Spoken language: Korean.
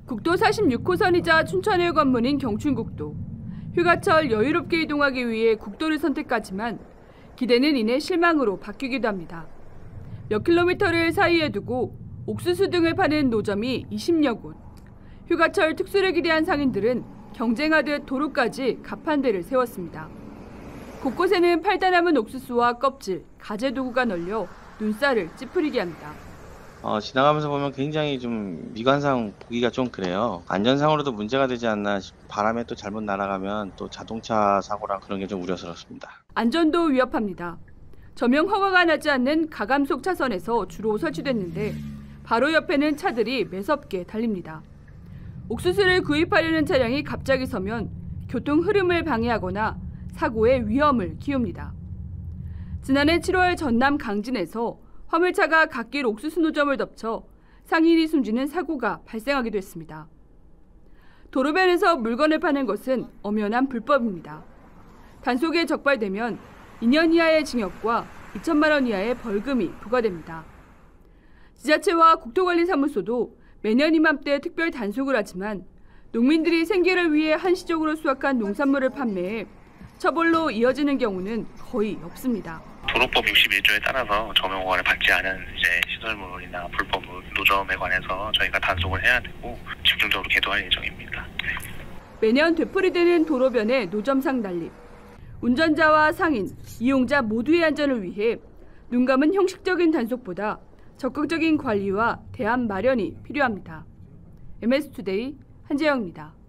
국도 46호선이자 춘천의 관문인 경춘국도. 휴가철 여유롭게 이동하기 위해 국도를 선택하지만 기대는 이내 실망으로 바뀌기도 합니다. 몇 킬로미터를 사이에 두고 옥수수 등을 파는 노점이 20여 곳. 휴가철 특수를 기대한 상인들은 경쟁하듯 도로까지 가판대를 세웠습니다. 곳곳에는 팔다 남은 옥수수와 껍질, 가재 도구가 널려 눈살을 찌푸리게 합니다. 지나가면서 보면 굉장히 좀 미관상 보기가 좀 그래요. 안전상으로도 문제가 되지 않나 바람에 또 잘못 날아가면 또 자동차 사고랑 그런 게 좀 우려스럽습니다. 안전도 위협합니다. 점용 허가가 나지 않는 가감속 차선에서 주로 설치됐는데 바로 옆에는 차들이 매섭게 달립니다. 옥수수를 구입하려는 차량이 갑자기 서면 교통 흐름을 방해하거나 사고의 위험을 키웁니다. 지난해 7월 전남 강진에서 화물차가 갓길 옥수수 노점을 덮쳐 상인이 숨지는 사고가 발생하기도 했습니다. 도로변에서 물건을 파는 것은 엄연한 불법입니다. 단속에 적발되면 2년 이하의 징역과 2천만 원 이하의 벌금이 부과됩니다. 지자체와 국토관리사무소도 매년 이맘때 특별 단속을 하지만 농민들이 생계를 위해 한시적으로 수확한 농산물을 판매해 처벌로 이어지는 경우는 거의 없습니다. 도로법 61조에 따라서 점용 허가를 받지 않은 시설물이나 불법 노점에 관해서 저희가 단속을 해야 되고 집중적으로 계도할 예정입니다. 매년 되풀이되는 도로변의 노점상 난립. 운전자와 상인, 이용자 모두의 안전을 위해 눈 감은 형식적인 단속보다 적극적인 관리와 대안 마련이 필요합니다. MS투데이 한재영입니다.